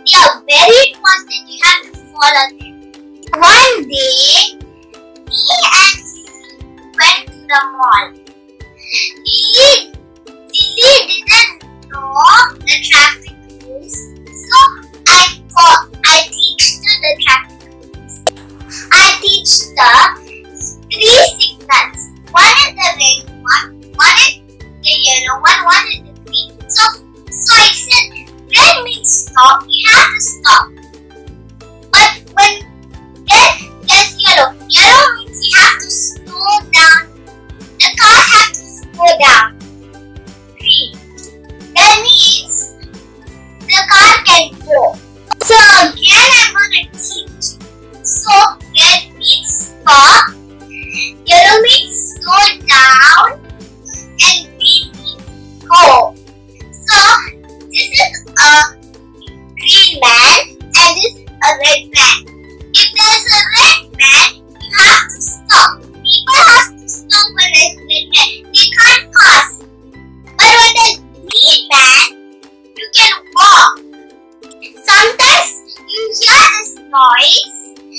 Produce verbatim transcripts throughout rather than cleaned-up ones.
they are very important. You have to follow them. One day, me and Lily went to the mall. Lily, Lily didn't know the traffic rules, so I taught, I teach her the traffic rules. I teach the three signals. One is the red one, one is the yellow one, one is the green. So, so I said, red means stop. You have to stop. But when red gets yellow, yellow means you have to slow down. The car has to slow down. Green, that means the car can go. So again, I'm gonna teach. So red means stop, yellow means slow down, and green means go. So this is a green man and this is a red man. If there's a red man, you have to stop. People have to stop when there's a red man. They can't pass. But when there's green man, you can walk. Sometimes you hear this noise.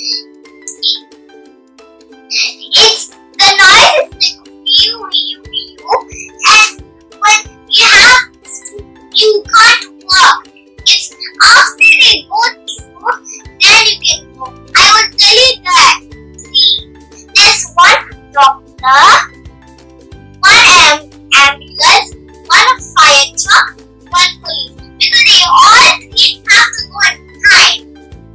It's the noise is like pew pew pew, and when you have you can't walk. It's after they go through, then you can go. I will tell you that. See, there's one doctor, one am ambulance, one a fire truck, one police. Because they all three have to go in time.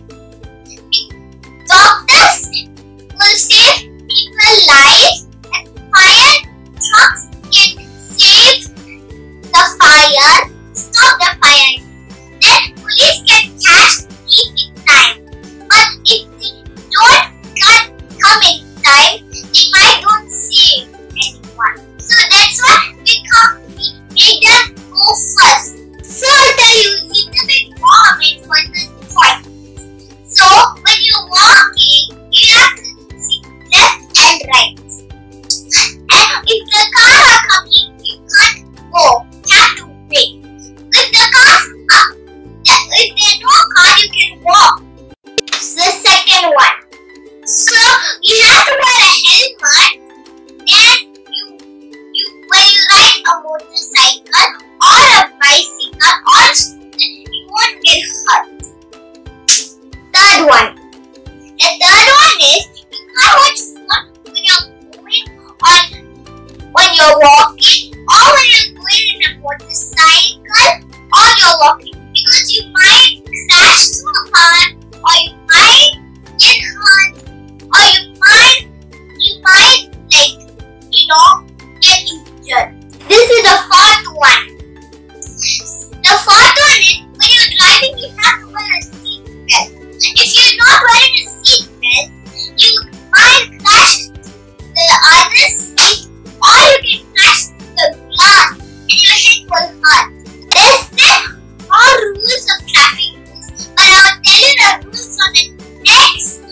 Doctors will save people's lives, and fire trucks can save the fire, stop the fire. Then police can catch the thief in time. But if they don't come in time, they might don't save anyone. So that's why we come, we make them go first. So I'll tell you a little bit more of it for this point. So when you're walking, you have to see left and right. And if the cars are coming, you can't go. You have to wait. If the cars are, if there's no car, you can walk. The second one. So you have to wear a helmet. Then you, you when you ride a motorcycle or a bicycle or a scooter, you won't get hurt. Third one. The third one is you can't watch phone when you're going on, when you're walking, or when you're going in a motorcycle, or you're walking, because you might crash to a car, or you might get hurt, or you might, you might like, you know, get injured. This is the fourth one. The fourth one is when you're driving, you have to wear a seat belt. If you're not wearing a seat belt, you might crash the other seat, or you can crash the glass and your head will hurt. There's the more rules of traffic rules, but I will tell you the rules on the next